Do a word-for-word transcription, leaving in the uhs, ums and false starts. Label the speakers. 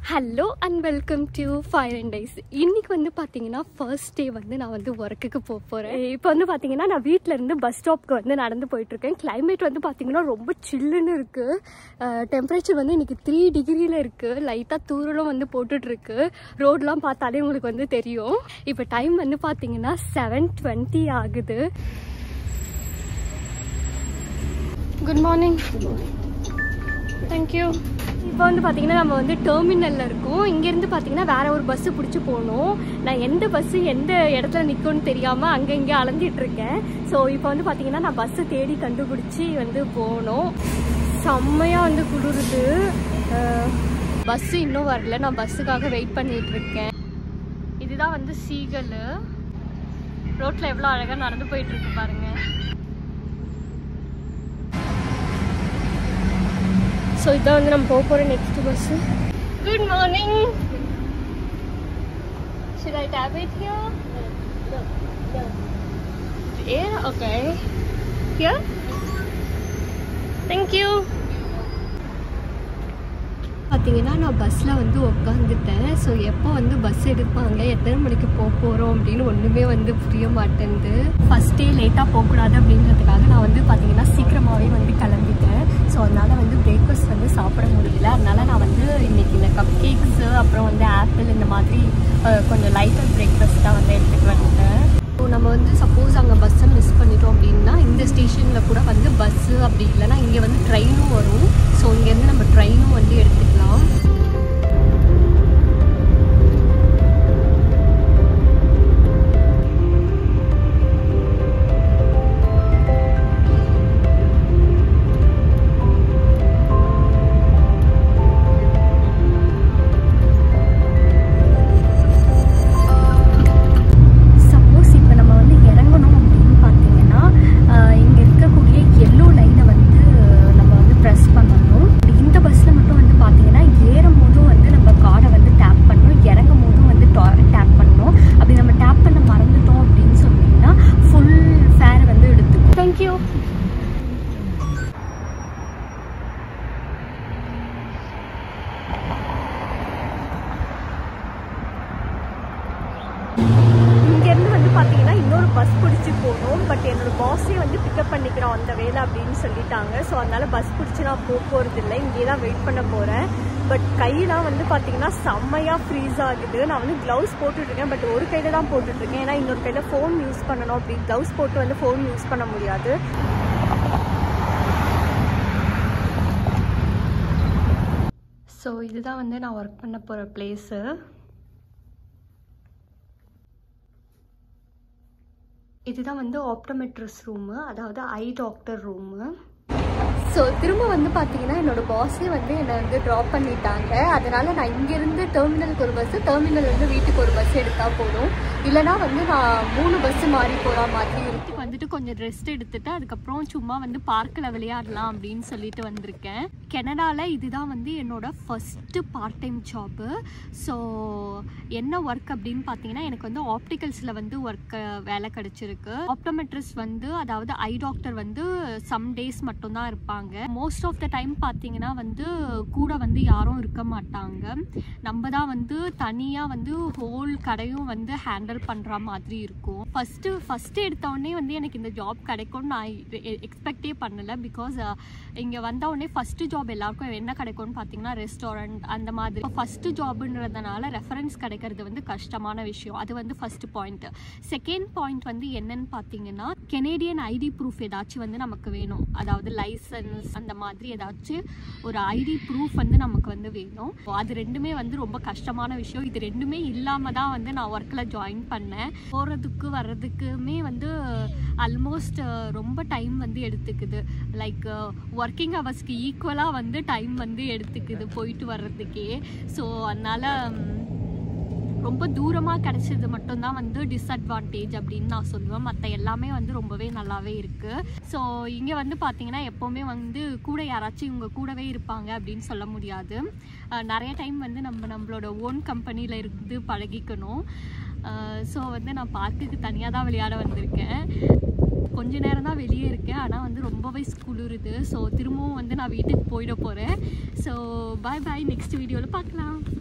Speaker 1: Hello and welcome to fire and ice. இன்றைக்கி வந்து பார்த்தீங்கன்னா ஃபர்ஸ்ட் டே வந்து நான் வந்து ஒர்க்குக்கு போக போகிறேன். இப்போ வந்து பார்த்தீங்கன்னா நான் வீட்டிலேருந்து பஸ் ஸ்டாப்க்கு வந்து நடந்து போயிட்டுருக்கேன். கிளைமேட் வந்து பார்த்தீங்கன்னா ரொம்ப சில்லுன்னு இருக்குது. டெம்பரேச்சர் வந்து இன்றைக்கி த்ரீ டிகிரியில் இருக்குது. லைட்டாக தூரலும் வந்து போட்டுட்ருக்கு. ரோடெலாம் பார்த்தாலே உங்களுக்கு வந்து தெரியும். இப்போ டைம் வந்து பார்த்தீங்கன்னா செவன் டுவெண்ட்டி ஆகுது. Good morning. தேங்க்யூ. இப்போ வந்து பார்த்தீங்கன்னா நம்ம வந்து டெர்மினலில் இருக்கோம். இங்கேருந்து பார்த்தீங்கன்னா வேறு ஒரு பஸ்ஸு பிடிச்சி போகணும். நான் எந்த பஸ்ஸு எந்த இடத்துல நிற்கும்னு தெரியாமல் அங்கே இங்கே அலைஞ்சிட்ருக்கேன். ஸோ இப்போ வந்து பார்த்தீங்கன்னா நான் பஸ்ஸை தேடி கண்டுபிடிச்சி வந்து போகணும். செம்மையாக வந்து குளிருது. பஸ்ஸு இன்னும் வரல. நான் பஸ்ஸுக்காக வெயிட் பண்ணிகிட்ருக்கேன். இதுதான் வந்து சீகல். ரோட்டில் எவ்வளோ அழகாக நடந்து போயிட்டுருக்கு பாருங்கள். ஸோ இதான் வந்து நம்ம போக போகிற next bus. Good morning. Should I tap it here? No. No. Yeah, okay. Here? Thank you. பார்த்தீங்கன்னா நான் பஸ்ஸில் வந்து உட்காந்துட்டேன். ஸோ எப்போ வந்து பஸ் எடுப்பாங்க, எத்தனை மணிக்கு போக போகிறோம் அப்படின்னு ஒன்றுமே வந்து புரிய மாட்டேங்குது. ஃபஸ்ட் டே லேட்டாக போகக்கூடாது அப்படின்றதுக்காக நான் வந்து பார்த்தீங்கன்னா சீக்கிரமாகவே வந்து கிளம்பிட்டேன். ஸோ அதனால் வந்து பிரேக்ஃபாஸ்ட் வந்து சாப்பிட முடியல. அதனால் நான் வந்து இன்றைக்கி இந்த கப் கேக்ஸு அப்புறம் வந்து ஆப்பிள் இந்த மாதிரி கொஞ்சம் லைட்டாக பிரேக்ஃபாஸ்ட்டாக வந்து எடுத்துகிட்டு வந்துட்டேன். ஸோ நம்ம வந்து சப்போஸ் அங்கே பஸ்ஸை மிஸ் பண்ணிட்டோம் அப்படின்னா இந்த ஸ்டேஷனில் கூட வந்து பஸ்ஸு அப்படி இல்லைன்னா இங்கே வந்து ட்ரெயினும் வரும். ஸோ இங்கேருந்து நம்ம ட்ரெயினும் வந்து எடுத்துக்கலாம். இங்கேருந்து வந்து பார்த்தீங்கன்னா இன்னொரு பஸ் பிடிச்சி போகணும். பட் என்னோட பாஸே வந்து பிக்கப் பண்ணிக்கிறோம் அந்த வேலை அப்படின்னு சொல்லிட்டாங்க. ஸோ அதனால் பஸ் பிடிச்சி நான் போக போகிறது இல்லை. இங்கே தான் வெயிட் பண்ண போகிறேன். பட் கையெல்லாம் வந்து பார்த்தீங்கன்னா செம்மையாக ஃப்ரீஸ் ஆகுது. நான் வந்து க்ளவுஸ் போட்டுட்ருக்கேன். பட் ஒரு கையில் தான் போட்டுட்ருக்கேன். ஏன்னா இன்னொரு கையில் ஃபோன் யூஸ் பண்ணணும். அப்படி க்ளவுஸ் போட்டு வந்து ஃபோன் யூஸ் பண்ண முடியாது. ஸோ இதுதான் வந்து நான் ஒர்க் பண்ண போகிற பிளேஸு. இதுதான் வந்து ஆப்டோமெட்ரிஸ் ரூமு, அதாவது ஐ டாக்டர் ரூமு. ஸோ திரும்ப வந்து பார்த்தீங்கன்னா என்னோடய பாஸே வந்து என்னை வந்து ட்ராப் பண்ணிட்டாங்க. அதனால் நான் இங்கேருந்து டெர்மினலுக்கு ஒரு பஸ்ஸு, டெர்மினல்லேருந்து வீட்டுக்கு ஒரு பஸ் எடுத்தால் போதும். இல்லைனா வந்து நான் மூணு பஸ்ஸு மாறி போகிற மாதிரி இருக்கு. வந்துட்டு கொஞ்சம் ரெஸ்ட் எடுத்துட்டு அதுக்கப்புறம் சும்மா வந்து பார்க்கில் விளையாடலாம் அப்படின்னு சொல்லிட்டு வந்திருக்கேன். கனடாவில் இதுதான் வந்து என்னோட first part time job. So என்ன ஒர்க் அப்படின்னு பார்த்தீங்கன்னா எனக்கு வந்து ஆப்டிகல்ஸில் வந்து ஒர்க் வேலை கிடச்சிருக்கு. ஆப்டோமெட்ரிஸ் வந்து அதாவது ஐ டாக்டர் வந்து சம் டேஸ் மட்டும்தான் இருப்பாங்க. மோஸ்ட் ஆஃப் த டைம் பார்த்தீங்கன்னா வந்து கூட வந்து யாரும் இருக்க மாட்டாங்க. நம்ம தான் வந்து தனியாக வந்து ஹோல் கடையும் வந்து ஹேண்டில் பண்ணுற மாதிரி இருக்கும். ஃபஸ்ட்டு ஃபஸ்ட்டு எடுத்தோடனே வந்து எனக்கு இந்த ஜாப் கிடைக்கும்னு நான் எக்ஸ்பெக்டே பண்ணலை. பிகாஸ் இங்கே வந்தவுடனே ஃபஸ்ட்டு ஜாப் எல்லாருக்கும் என்ன கிடைக்கும்னு பார்த்தீங்கன்னா ரெஸ்டாரண்ட் அந்த மாதிரி. இப்போ ஃபஸ்ட்டு ஜாபுன்றதுனால ரெஃபரன்ஸ் கிடைக்கிறது வந்து கஷ்டமான விஷயம். அது வந்து ஃபஸ்ட்டு பாயிண்ட். செகண்ட் பாயிண்ட் வந்து என்னன்னு பார்த்தீங்கன்னா கெனேடியன் ஐடி ப்ரூஃப் ஏதாச்சும் வந்து நமக்கு வேணும். அதாவது லைசன்ஸ் அந்த மாதிரி ஏதாச்சும் ஒரு ஐடி ப்ரூஃப் வந்து நமக்கு வந்து வேணும். அது ரெண்டுமே வந்து ரொம்ப கஷ்டமான விஷயம். இது ரெண்டுமே இல்லாமல் தான் வந்து நான் ஒர்க்கில் ஜாயின் பண்ணேன். போகிறதுக்கு வர்றதுக்குமே வந்து ஆல்மோஸ்ட் ரொம்ப டைம் வந்து எடுத்துக்குது. லைக் ஒர்க்கிங் ஹவர்ஸ்க்கு ஈக்குவலாக வந்து டைம் வந்து எடுத்துக்குது போயிட்டு வர்றதுக்கே. ஸோ அதனால் ரொம்ப தூரமாக கிடச்சது மட்டும்தான் வந்து டிஸ்அட்வான்டேஜ் அப்படின்னு நான் சொல்லுவேன். மற்ற எல்லாமே வந்து ரொம்பவே நல்லாவே இருக்குது. ஸோ இங்கே வந்து பார்த்திங்கன்னா எப்போவுமே வந்து கூட யாராச்சும் இவங்க கூடவே இருப்பாங்க அப்படின்னு சொல்ல முடியாது. நிறைய டைம் வந்து நம்ம நம்மளோட ஓன் கம்பெனியில் இருந்து பழகிக்கணும். ஸோ வந்து நான் பார்க்குக்கு தனியாக தான் விளையாட வந்திருக்கேன். கொஞ்ச நேரம் தான் வெளியே இருக்கேன். ஆனால் வந்து ரொம்பவே குளிருது. ஸோ திரும்பவும் வந்து நான் வீட்டுக்கு போயிட போகிறேன். ஸோ பாய் பாய். நெக்ஸ்ட் வீடியோவில் பார்க்கலாம்.